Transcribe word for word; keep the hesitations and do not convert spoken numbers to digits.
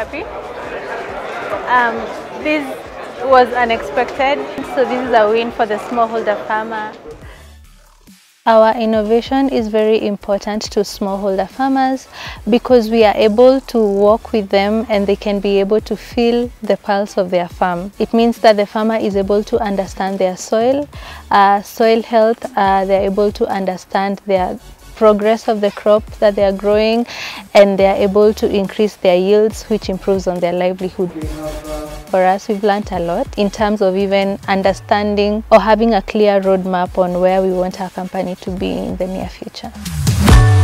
happy. Um, this was unexpected, so this is a win for the smallholder farmer. Our innovation is very important to smallholder farmers because we are able to work with them and they can be able to feel the pulse of their farm. It means that the farmer is able to understand their soil, uh, soil health, uh, they're able to understand their progress of the crop that they are growing, and they are able to increase their yields, which improves on their livelihood. For us, we've learned a lot in terms of even understanding or having a clear roadmap on where we want our company to be in the near future.